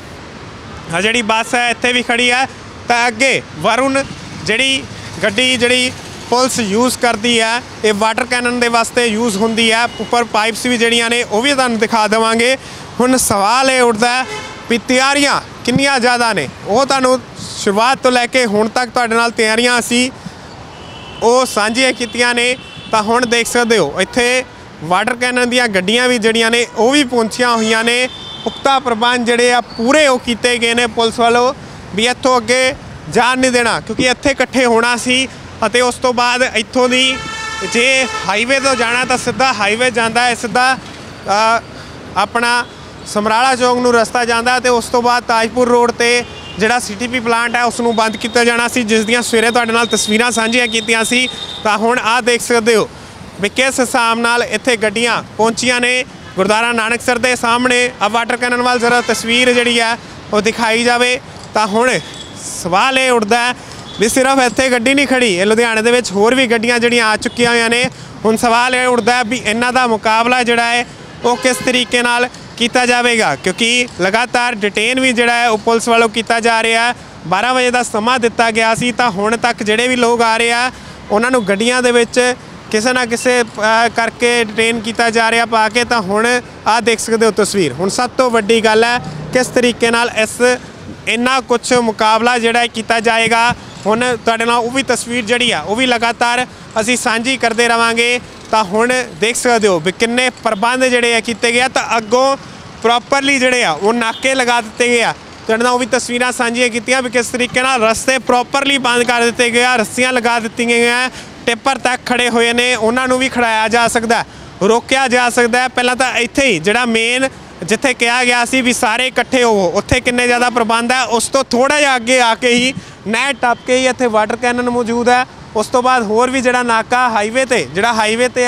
ਆ ਜਿਹੜੀ ਬੱਸ ਹੈ ਇੱਥੇ ਵੀ ਖੜੀ ਹੈ। ਤਾਂ ਅੱਗੇ ਵਰੁਣ ਜਿਹੜੀ ਗੱਡੀ ਜਿਹੜੀ ਪੁਲਿਸ ਯੂਜ਼ ਕਰਦੀ ਹੈ ਇਹ ਵਾਟਰ ਕੈਨਨ ਦੇ ਵਾਸਤੇ ਯੂਜ਼ ਹੁੰਦੀ ਹੈ। ਉੱਪਰ ਪਾਈਪਸ ਵੀ ਜਿਹੜੀਆਂ ਨੇ ਉਹ ਵੀ ਤੁਹਾਨੂੰ ਦਿਖਾ ਦੇਵਾਂਗੇ। ਹੁਣ ਸਵਾਲ ਇਹ ਉੱਠਦਾ ਵੀ ਤਿਆਰੀਆਂ ਕਿੰਨੀਆਂ ਜ਼ਿਆਦਾ ਨੇ, ਉਹ ਤੁਹਾਨੂੰ ਸ਼ੁਰੂਆਤ ਤੋਂ ਲੈ ਕੇ ਹੁਣ ਤੱਕ ਤੁਹਾਡੇ ਨਾਲ ਤਿਆਰੀਆਂ ਅਸੀਂ ਉਹ ਸਾਂਝੀਆਂ ਕੀਤੀਆਂ ਨੇ। ਤਾਂ ਹੁਣ ਦੇਖ ਸਕਦੇ ਹੋ ਇੱਥੇ ਵਾਟਰ ਕੈਨਨ ਦੀਆਂ ਗੱਡੀਆਂ ਵੀ ਜਿਹੜੀਆਂ ਨੇ ਉਹ ਵੀ ਪਹੁੰਚੀਆਂ ਹੋਈਆਂ ਨੇ। ਪੁਖਤਾ ਪ੍ਰਬੰਧ ਜਿਹੜੇ ਆ ਪੂਰੇ ਉਹ ਕੀਤੇ ਗਏ ਨੇ ਪੁਲਿਸ ਵੱਲੋਂ ਵੀ ਇੱਥੋਂ ਅੱਗੇ ਜਾਣ ਨਹੀਂ ਦੇਣਾ, ਕਿਉਂਕਿ ਇੱਥੇ ਇਕੱਠੇ ਹੋਣਾ ਸੀ। ਅਤੇ ਉਸ ਤੋਂ ਬਾਅਦ ਇੱਥੋਂ ਦੀ ਜੇ ਹਾਈਵੇ ਤੋਂ ਜਾਣਾ ਤਾਂ ਸਿੱਧਾ ਹਾਈਵੇ ਜਾਂਦਾ ਹੈ, ਸਿੱਧਾ ਆਪਣਾ ਸਮਰਾਲਾ ਚੌਂਕ ਨੂੰ ਰਸਤਾ ਜਾਂਦਾ ਤੇ ਉਸ ਤੋਂ ਬਾਅਦ ਤਾਜਪੁਰ ਰੋਡ ਤੇ ਜਿਹੜਾ ਸੀਟੀਪੀ ਪਲਾਂਟ ਹੈ ਉਸ ਨੂੰ ਬੰਦ ਕੀਤਾ ਜਾਣਾ ਸੀ, ਜਿਸ ਦੀਆਂ ਸਵੇਰੇ ਤੁਹਾਡੇ ਨਾਲ ਤਸਵੀਰਾਂ ਸਾਂਝੀਆਂ ਕੀਤੀਆਂ ਸੀ। ਤਾਂ ਹੁਣ ਆਹ ਦੇਖ ਸਕਦੇ ਹੋ ਵੀ ਕਿਸ ਹਿਸਾਬ ਨਾਲ ਇੱਥੇ ਗੱਡੀਆਂ ਪਹੁੰਚੀਆਂ ਨੇ। ਗੁਰਦੁਆਰਾ ਨਾਨਕਸਰ ਦੇ ਸਾਹਮਣੇ ਆ ਵਾਟਰ ਕੈਨਨ ਵੱਲ ਜ਼ਰਾ ਤਸਵੀਰ ਜਿਹੜੀ ਹੈ ਉਹ ਦਿਖਾਈ ਜਾਵੇ। ਤਾਂ ਹੁਣ ਸਵਾਲ ਇਹ ਉੱਠਦਾ ਵੀ ਸਿਰਫ ਇੱਥੇ ਗੱਡੀ ਨਹੀਂ ਖੜੀ, ਇਹ ਲੁਧਿਆਣੇ ਦੇ ਵਿੱਚ ਹੋਰ ਵੀ ਗੱਡੀਆਂ ਜਿਹੜੀਆਂ ਆ ਚੁੱਕੀਆਂ ਹੋਈਆਂ ਨੇ। ਹੁਣ ਸਵਾਲ ਇਹ ਉੱਠਦਾ ਵੀ ਇਹਨਾਂ ਦਾ ਮੁਕਾਬਲਾ ਜਿਹੜਾ ਹੈ ਉਹ ਕਿਸ ਤਰੀਕੇ ਨਾਲ ਕੀਤਾ ਜਾਵੇਗਾ, ਕਿਉਂਕਿ ਲਗਾਤਾਰ ਡਿਟੇਨ ਵੀ ਜਿਹੜਾ ਹੈ ਉਹ ਪੁਲਿਸ ਵੱਲੋਂ ਕੀਤਾ ਜਾ ਰਿਹਾ ਹੈ। 12 ਵਜੇ ਦਾ ਸਮਾਂ ਦਿੱਤਾ ਗਿਆ ਸੀ ਤਾਂ ਹੁਣ ਤੱਕ ਜਿਹੜੇ ਵੀ ਲੋਕ ਆ ਰਹੇ ਆ ਉਹਨਾਂ ਨੂੰ ਗੱਡੀਆਂ ਦੇ ਵਿੱਚ ਕਿਸੇ ਨਾ ਕਿਸੇ ਕਰਕੇ ਡਿਟੇਨ ਕੀਤਾ ਜਾ ਰਿਹਾ ਪਾ ਕੇ। ਤਾਂ ਹੁਣ ਆਹ ਦੇਖ ਸਕਦੇ ਹੋ ਤਸਵੀਰ। ਹੁਣ ਸਭ ਤੋਂ ਵੱਡੀ ਗੱਲ ਹੈ ਕਿਸ ਤਰੀਕੇ ਨਾਲ ਇੰਨਾ ਕੁਝ ਮੁਕਾਬਲਾ ਜਿਹੜਾ ਕੀਤਾ ਜਾਏਗਾ। ਹੁਣ ਤੁਹਾਡੇ ਨਾਲ ਉਹ ਵੀ ਤਸਵੀਰ ਜਿਹੜੀ ਆ ਉਹ ਵੀ ਲਗਾਤਾਰ ਅਸੀਂ ਸਾਂਝੀ ਕਰਦੇ ਰਵਾਂਗੇ। ਤਾਂ ਹੁਣ ਦੇਖ ਸਕਦੇ ਹੋ ਵੀ ਕਿੰਨੇ ਪ੍ਰਬੰਧ ਜਿਹੜੇ ਆ ਕੀਤੇ ਗਏ। ਤਾਂ ਅੱਗੋਂ ਪ੍ਰੋਪਰਲੀ ਜਿਹੜੇ ਆ ਉਹ ਨਾਕੇ ਲਗਾ ਦਿੱਤੇ ਗਏ ਆ। ਤੁਹਾਡੇ ਨਾਲ ਉਹ ਵੀ ਤਸਵੀਰਾਂ ਸਾਂਝੀਆਂ ਕੀਤੀਆਂ ਵੀ ਕਿਸ ਤਰੀਕੇ ਨਾਲ ਰਸਤੇ ਪ੍ਰੋਪਰਲੀ ਬੰਦ ਕਰ ਦਿੱਤੇ ਗਏ ਆ, ਰੱਸੀਆਂ ਲਗਾ ਦਿੱਤੀਆਂ ਗਈਆਂ। ਟਿੱਪਰ ਤੱਕ ਖੜੇ ਹੋਏ ਨੇ ਉਹਨਾਂ ਨੂੰ ਵੀ ਖੜਾਇਆ ਜਾ ਸਕਦਾ, ਰੋਕਿਆ ਜਾ ਸਕਦਾ। ਪਹਿਲਾਂ ਤਾਂ ਇੱਥੇ ਹੀ ਜਿਹੜਾ ਮੇਨ ਜਿੱਥੇ ਕਿਹਾ ਗਿਆ ਸੀ ਵੀ ਸਾਰੇ ਇਕੱਠੇ ਹੋਵੋ, ਉੱਥੇ ਕਿੰਨੇ ਜ਼ਿਆਦਾ ਪ੍ਰਬੰਧ ਹੈ। ਉਸ ਤੋਂ ਥੋੜ੍ਹਾ ਜਿਹਾ ਅੱਗੇ ਆ ਕੇ ਹੀ ਨਹਿਰ ਟੱਪ ਕੇ ਹੀ ਇੱਥੇ ਵਾਟਰ ਕੈਨਨ ਮੌਜੂਦ ਹੈ। ਉਸ ਤੋਂ ਬਾਅਦ ਹੋਰ ਵੀ ਜਿਹੜਾ ਨਾਕਾ ਹਾਈਵੇ 'ਤੇ ਜਿਹੜਾ ਹਾਈਵੇ 'ਤੇ ਆ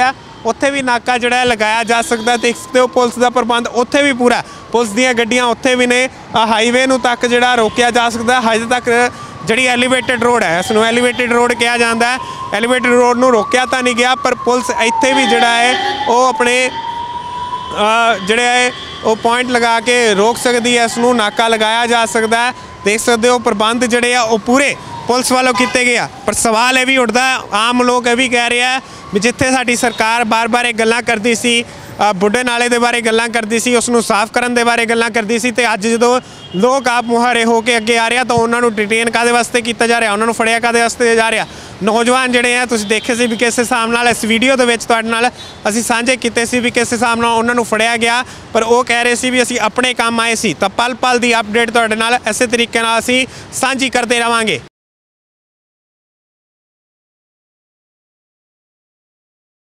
ਉੱਥੇ ਵੀ ਨਾਕਾ ਜਿਹੜਾ ਹੈ ਲਗਾਇਆ ਜਾ ਸਕਦਾ। ਦੇਖ ਸਕਦੇ ਹੋ ਪੁਲਿਸ ਦਾ ਪ੍ਰਬੰਧ ਉੱਥੇ ਵੀ ਪੂਰਾ, ਪੁਲਿਸ ਦੀਆਂ ਗੱਡੀਆਂ ਉੱਥੇ ਵੀ ਨੇ। ਹਾਈਵੇ ਨੂੰ ਤੱਕ ਜਿਹੜਾ ਰੋਕਿਆ ਜਾ ਸਕਦਾ। ਹਜੇ ਤੱਕ ਜਿਹੜੀ ਐਲੀਵੇਟਡ ਰੋਡ ਹੈ, ਇਸ ਨੂੰ ਐਲੀਵੇਟਡ ਰੋਡ ਕਿਹਾ ਜਾਂਦਾ ਹੈ, ਐਲੀਵੇਟਡ ਰੋਡ ਨੂੰ ਰੋਕਿਆ ਤਾਂ ਨਹੀਂ ਗਿਆ, ਪਰ ਪੁਲਿਸ ਇੱਥੇ ਵੀ ਜਿਹੜਾ ਹੈ ਉਹ ਆਪਣੇ ਜਿਹੜੇ ਹੈ ਉਹ ਪੁਆਇੰਟ ਲਗਾ ਕੇ ਰੋਕ ਸਕਦੀ ਹੈ। ਇਸ ਨੂੰ ਨਾਕਾ ਲਗਾਇਆ ਜਾ ਸਕਦਾ ਹੈ। ਦੇਖ ਸਕਦੇ ਹੋ ਪ੍ਰਬੰਧ ਜਿਹੜੇ ਆ ਉਹ ਪੂਰੇ ਪੁਲਿਸ ਵੱਲੋਂ ਕੀਤੇ ਗਏ ਆ। ਪਰ ਸਵਾਲ ਇਹ ਵੀ ਉੱਠਦਾ, ਆਮ ਲੋਕ ਇਹ ਵੀ ਕਹਿ ਰਿਹਾ ਵੀ ਜਿੱਥੇ ਸਾਡੀ ਸਰਕਾਰ ਬਾਰ-ਬਾਰ ਇਹ ਗੱਲਾਂ ਕਰਦੀ ਸੀ, ਬੁੱਢੇ ਨਾਲੇ ਦੇ ਬਾਰੇ ਗੱਲਾਂ ਕਰਦੀ ਸੀ, ਉਸ ਨੂੰ ਸਾਫ਼ ਕਰਨ ਦੇ ਬਾਰੇ ਗੱਲਾਂ ਕਰਦੀ ਸੀ, ਤੇ ਅੱਜ ਜਦੋਂ ਲੋਕ ਆਪ ਮੁਹਾਰੇ ਹੋ ਕੇ ਅੱਗੇ ਆ ਰਿਹਾ ਤਾਂ ਉਹਨਾਂ ਨੂੰ ਡਿਟੇਨ ਕਾਹਦੇ ਵਾਸਤੇ ਕੀਤਾ ਜਾ ਰਿਹਾ, ਉਹਨਾਂ ਨੂੰ ਫੜਿਆ ਕਾਹਦੇ ਵਾਸਤੇ ਜਾ ਰਿਹਾ। ਨੌਜਵਾਨ ਜਿਹੜੇ ਆ ਤੁਸੀਂ ਦੇਖੇ ਸੀ ਵੀ ਕਿਸ ਹਿਸਾਬ ਨਾਲ ਇਸ ਵੀਡੀਓ ਦੇ ਵਿੱਚ ਤੁਹਾਡੇ ਨਾਲ ਅਸੀਂ ਸਾਂਝੇ ਕੀਤੇ ਸੀ ਵੀ ਕਿਸ ਹਿਸਾਬ ਨਾਲ ਉਹਨਾਂ ਨੂੰ ਫੜਿਆ ਗਿਆ, ਪਰ ਉਹ ਕਹਿ ਰਹੇ ਸੀ ਵੀ ਅਸੀਂ ਆਪਣੇ ਕੰਮ ਆਏ ਸੀ। ਤਾਂ ਪਲ ਪਲ ਦੀ ਅਪਡੇਟ ਤੁਹਾਡੇ ਨਾਲ ਇਸੇ ਤਰੀਕੇ ਨਾਲ ਅਸੀਂ ਸਾਂਝੀ ਕਰਦੇ ਰਵਾਂਗੇ।